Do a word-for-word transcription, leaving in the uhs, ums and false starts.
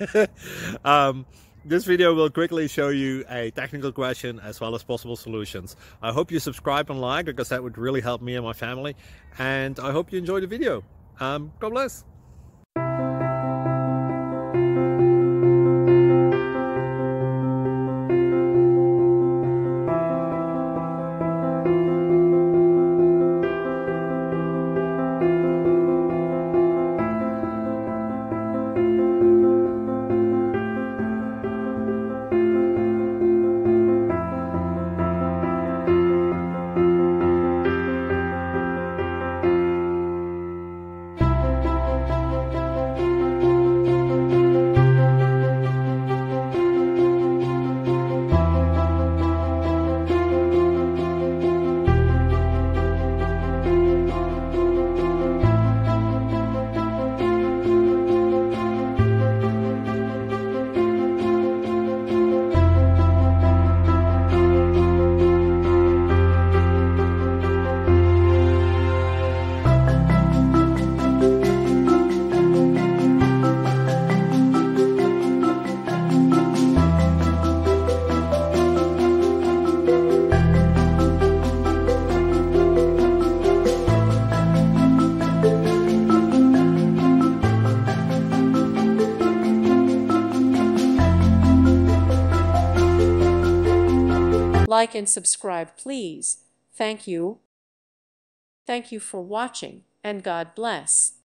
um, this video will quickly show you a technical question as well as possible solutions. I hope you subscribe and like, because that would really help me and my family. And I hope you enjoy the video. Um, God bless. Like and subscribe, please. Thank you. Thank you for watching, and God bless.